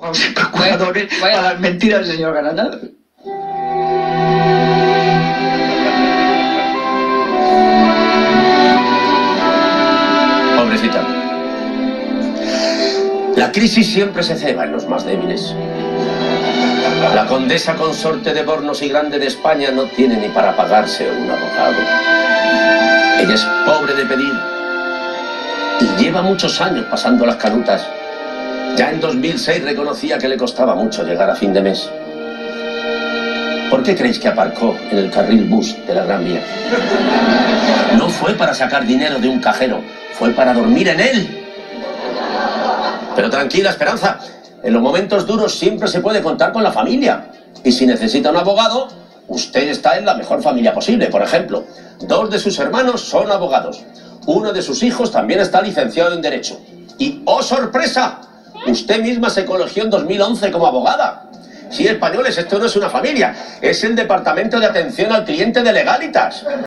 Los procuradores a las mentiras del señor Granados. Pobrecita. La crisis siempre se ceba en los más débiles. La condesa consorte de Bornos y Grande de España no tiene ni para pagarse un abogado. Ella es pobre de pedir y lleva muchos años pasando las canutas. Ya en 2006 reconocía que le costaba mucho llegar a fin de mes. ¿Por qué creéis que aparcó en el carril bus de la Gran Vía? No fue para sacar dinero de un cajero, fue para dormir en él. Pero tranquila, Esperanza, en los momentos duros siempre se puede contar con la familia. Y si necesita un abogado, usted está en la mejor familia posible. Por ejemplo, 2 de sus hermanos son abogados. Uno de sus hijos también está licenciado en Derecho. Y ¡oh, sorpresa! Usted misma se colegió en 2011 como abogada. Sí, españoles, esto no es una familia, es el Departamento de Atención al Cliente de Legalitas.